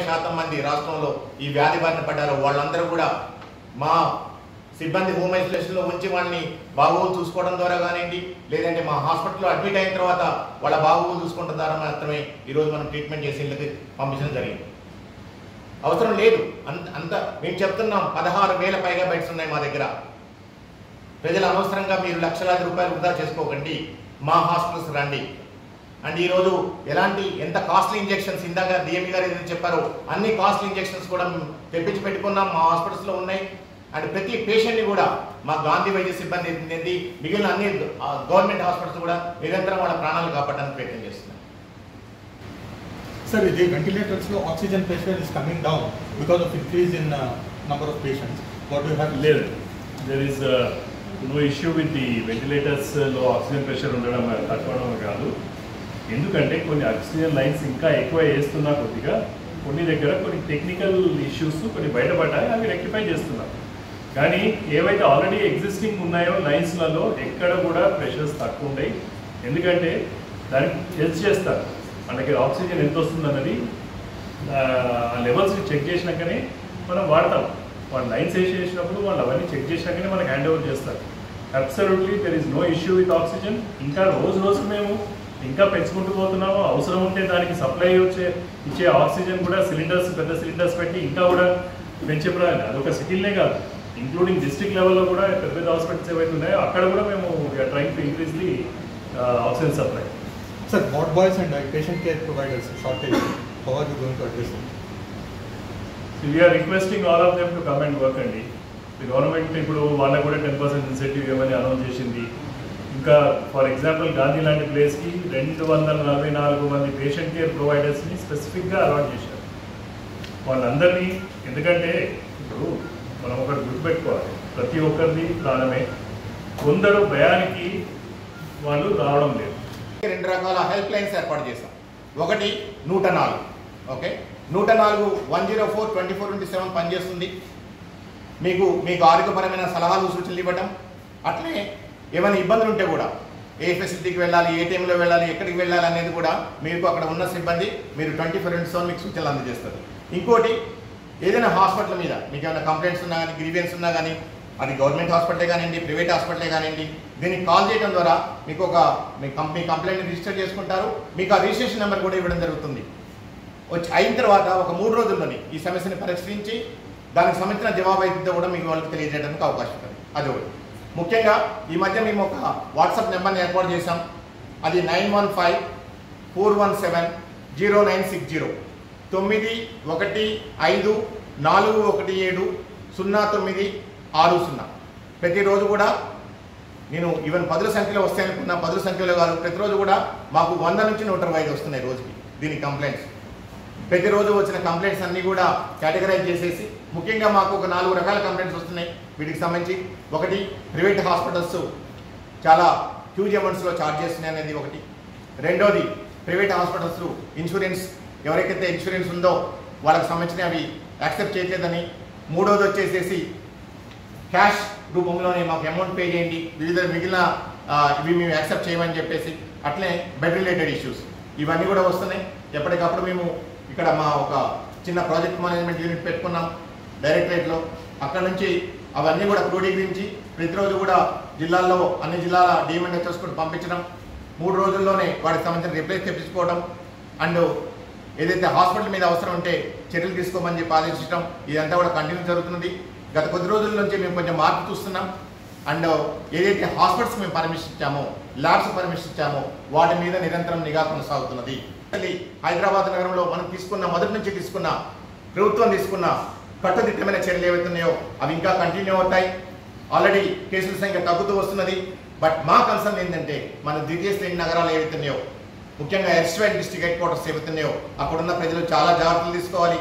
90% మంది రాష్ట్రంలో ఈ వ్యాధి బారిన పడ్డారో వాళ్ళందరూ కూడా మా సిబ్బంది హోమ్ ఐసోలేషన్లో ఉంచి వాళ్ళని బాగోగులు చూసుకోవడం ద్వారా కానివ్వండి, లేదంటే మా హాస్పిటల్లో అడ్మిట్ అయిన తర్వాత వాళ్ళ బాగోగులు చూసుకోవడం ద్వారా మాత్రమే ఈరోజు మనం ట్రీట్మెంట్ చేసి ఇళ్ళకి పంపించడం జరిగింది. అవసరం లేదు అంత మేము చెప్తున్నాం. 16,000 పైగా బెడ్స్ ఉన్నాయి మా దగ్గర. ప్రజలు అనవసరంగా మీరు లక్షలాది రూపాయలు వృధా చేసుకోకండి, మా హాస్పిటల్స్ రండి. అండ్ ఈరోజు ఎంత కాస్ట్లీ ఇంజెక్షన్స్, ఇందాక డిఎంఈ గారు ఏదైతే చెప్పారో అన్ని కాస్ట్లీ ఇంజెక్షన్స్ కూడా తెప్పించి పెట్టుకున్నాం, మా హాస్పిటల్స్లో ఉన్నాయి. అండ్ ప్రతి పేషెంట్ని కూడా మా గాంధీ వైద్య సిబ్బంది ఏంటి మిగిలిన అన్ని గవర్నమెంట్ హాస్పిటల్స్ కూడా నిరంతరం వాళ్ళ ప్రాణాలు కాపాడడానికి ప్రయత్నం చేస్తున్నాం. Sir, the ventilators low oxygen pressure is coming down because of increase in number of patients. What do you have? There is no issue with the ventilators low oxygen pressure ఉండడం తక్కువడం కాదు. ఎందుకంటే కొన్ని ఆక్సిజన్ లైన్స్ ఇంకా ఎక్కువ వేస్తున్నా కొద్దిగా కొన్ని దగ్గర కొన్ని టెక్నికల్ ఇష్యూస్ కొన్ని బయటపడ్డాయి, అవి రెక్టిఫై చేస్తున్నారు. కానీ ఏవైతే ఆల్రెడీ ఎగ్జిస్టింగ్ ఉన్నాయో లైన్స్లలో ఎక్కడ కూడా ప్రెషర్స్ తక్కువ ఉన్నాయి. ఎందుకంటే దానికి టెస్ట్ చేస్తారు, మనకి ఆక్సిజన్ ఎంత వస్తుంది అన్నది ఆ లెవెల్స్ని చెక్ చేసినాకనే మనం వాడతాం. వాళ్ళు లైన్స్ వేసేసినప్పుడు వాళ్ళు అవన్నీ చెక్ చేసినాకనే మనకు హ్యాండ్ ఓవర్ చేస్తారు. Absolutely there is no issue with oxygen. ఇంకా రోజుకి మేము ఇంకా పెంచుకుంటూ పోతున్నాము. అవసరం ఉంటే దానికి సప్లై ఇచ్చే ఆక్సిజన్ కూడా సిలిండర్స్, పెద్ద సిలిండర్స్ పెట్టి ఇంకా కూడా పెంచే ప్రయాణం. అదొక సిటీలనే కాదు, ఇంక్లూడింగ్ డిస్ట్రిక్ట్ లెవెల్లో కూడా పెద్ద పెద్ద హాస్పిటల్స్ ఏవైతే ఉన్నాయో అక్కడ కూడా మేము trying to increase the oxygen supply. Sir, ward boys and patient care providers shortage, how are you going to address it? So we are requesting all of them to come and work అండి. The government ఇప్పుడు వాళ్ళకు కూడా 10% incentive ఇవ్వమని announce చేసింది. ఇంకా for example Gandhi లాంటి ప్లేస్కి 244 మంది పేషెంట్ కేర్ ప్రొవైడర్స్ని స్పెసిఫిక్గా అలాట్ చేశారు. వాళ్ళందరినీ, ఎందుకంటే ఇప్పుడు మనం ఒకటి గుర్తుపెట్టుకోవాలి, ప్రతి ఒక్కరిది ప్రాణమే. కొందరు భయానికి వాళ్ళు రావడం లేదు. 2 రకాల హెల్ప్ లైన్స్ ఏర్పాటు చేశాం. ఒకటి 104, ఓకే, 104 104 24/7 పనిచేస్తుంది. మీకు ఆరోగ్యపరమైన సలహాలు సూచనలు ఇవ్వడం, అట్లనే ఏమైనా ఇబ్బందులు ఉంటే కూడా ఏ ఫెసిలిటీకి వెళ్ళాలి, ఏ టైంలో వెళ్ళాలి, ఎక్కడికి వెళ్ళాలి అనేది కూడా మీకు అక్కడ ఉన్న సిబ్బంది మీరు 24/7 మీకు సూచనలు అందజేస్తారు. ఇంకోటి, ఏదైనా హాస్పిటల్ మీద మీకు ఏమైనా కంప్లైంట్స్ ఉన్నా కానీ, గ్రీవియన్స్ ఉన్నా కానీ, అది గవర్నమెంట్ హాస్పిటలే కానివ్వండి, ప్రైవేట్ హాస్పిటలే కానివ్వండి, దీనికి కాల్ చేయడం ద్వారా మీకు మీ కంప్లైంట్ని రిజిస్టర్ చేసుకుంటారు. మీకు ఆ రిజిస్ట్రేషన్ నెంబర్ కూడా ఇవ్వడం జరుగుతుంది. అయిన తర్వాత ఒక 3 రోజుల్లోనే ఈ సమస్యని పరిష్కరించి దానికి సంబంధించిన జవాబు అయితే కూడా మీకు వాళ్ళకి తెలియజేయడానికి అవకాశం ఉంటుంది. అది ఒకటి. ముఖ్యంగా ఈ మధ్య మేము ఒక వాట్సాప్ నెంబర్ని ఏర్పాటు చేశాం. అది 9154170960 9154170960. ప్రతిరోజు కూడా నేను ఈవెన్ 10 సంఖ్యలో వస్తాయనుకున్నా, 10 సంఖ్యలో కాదు, ప్రతిరోజు కూడా మాకు 100 నుంచి 125 వస్తున్నాయి రోజుకి దీనికి కంప్లైంట్స్. ప్రతిరోజు వచ్చిన కంప్లైంట్స్ అన్నీ కూడా కేటగరైజ్ చేసేసి, ముఖ్యంగా మాకు ఒక 4 రకాల కంప్లైంట్స్ వస్తున్నాయి వీటికి సంబంధించి. ఒకటి, ప్రైవేట్ హాస్పిటల్స్ చాలా హ్యూజ్ అమౌంట్స్లో ఛార్జ్ చేస్తున్నాయి అనేది ఒకటి. రెండోది, ప్రైవేట్ హాస్పిటల్స్ ఇన్సూరెన్స్, ఎవరికైతే ఇన్సూరెన్స్ ఉందో వాళ్ళకి సంబంధించిన అవి యాక్సెప్ట్ చేయలేదని. మూడోది వచ్చేసేసి క్యాష్ రూపంలోనే మాకు అమౌంట్ పే చేయండి, మిగిలిన ఇవి మేము యాక్సెప్ట్ చేయమని చెప్పేసి. అట్లే బెడ్ రిలేటెడ్ ఇష్యూస్ ఇవన్నీ కూడా వస్తున్నాయి. ఎప్పటికప్పుడు మేము ఇక్కడ మా ఒక చిన్న ప్రాజెక్ట్ మేనేజ్మెంట్ యూనిట్ పెట్టుకున్నాం డైరెక్టరేట్లో. అక్కడ నుంచి అవన్నీ కూడా క్రోడీకరించి ప్రతిరోజు కూడా జిల్లాల్లో అన్ని జిల్లాల డిఎంఎన్హెచ్ఎస్ కూడా పంపించడం, 3 రోజుల్లోనే వాటికి సంబంధించిన రిప్లైస్ తెప్పించుకోవడం, అండ్ ఏదైతే హాస్పిటల్ మీద అవసరం ఉంటే చర్యలు తీసుకోమని చెప్పి ఆదేశించడం, ఇదంతా కూడా కంటిన్యూ జరుగుతున్నది. గత కొద్ది రోజుల నుంచి మేము కొంచెం మార్పు చూస్తున్నాం. అండ్ ఏదైతే హాస్పిటల్స్ మేము పర్మిషన్ ఇచ్చామో, ల్యాబ్స్ పర్మిషన్ ఇచ్చామో వాటి మీద నిరంతరం నిఘా కొనసాగుతున్నది. హైదరాబాద్ నగరంలో మనం మొదటి నుంచి తీసుకున్న ప్రభుత్వం తీసుకున్న కట్టుదిట్టమైన చర్యలు ఏవైతున్నాయో అవి ఇంకా కంటిన్యూ అవుతాయి. ఆల్రెడీ కేసుల సంఖ్య తగ్గుతూ వస్తున్నది. బట్ మా కన్సర్న్ ఏంటంటే మన ద్వితీయ శ్రేణి నగరాలు ఏవైతున్నాయో, ముఖ్యంగా ఎస్వైడ్ డిస్ట్రిక్ట్ హెడ్ క్వార్టర్స్ ఏవైతున్నాయో అక్కడున్న ప్రజలు చాలా జాగ్రత్తలు తీసుకోవాలి.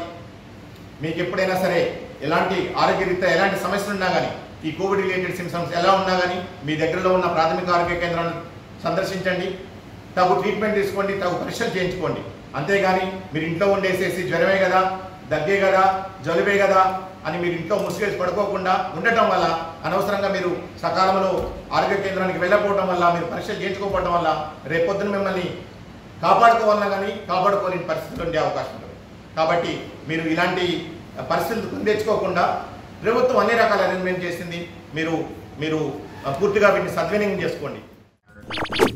మీకు ఎప్పుడైనా సరే ఎలాంటి ఆరోగ్యరీత్యా ఎలాంటి సమస్యలు ఉన్నా కానీ, ఈ కోవిడ్ రిలేటెడ్ సిమ్టమ్స్ ఎలా ఉన్నా కానీ మీ దగ్గరలో ఉన్న ప్రాథమిక ఆరోగ్య కేంద్రాలను సందర్శించండి, తగు ట్రీట్మెంట్ తీసుకోండి, తగు పరీక్షలు చేయించుకోండి. అంతేగాని మీరు ఇంట్లో ఉండేసేసి జ్వరమే కదా, దగ్గే కదా, జలుబే కదా అని మీరు ఇంట్లో ముసుగేసి పడుకోకుండా ఉండటం వల్ల, అనవసరంగా మీరు సకాలంలో ఆరోగ్య కేంద్రానికి వెళ్ళకపోవడం వల్ల, మీరు పరీక్షలు చేయించుకోకపోవడం వల్ల రేపొద్దున మిమ్మల్ని కాపాడుకోవాలన్నా కానీ కాపాడుకోలేని పరిస్థితులు ఉండే అవకాశం ఉంటుంది. కాబట్టి మీరు ఇలాంటి పరిస్థితులు తెచ్చుకోకుండా ప్రభుత్వం అన్ని రకాల అరేంజ్మెంట్ చేసింది. మీరు పూర్తిగా వీటిని సద్వినియోగం చేసుకోండి.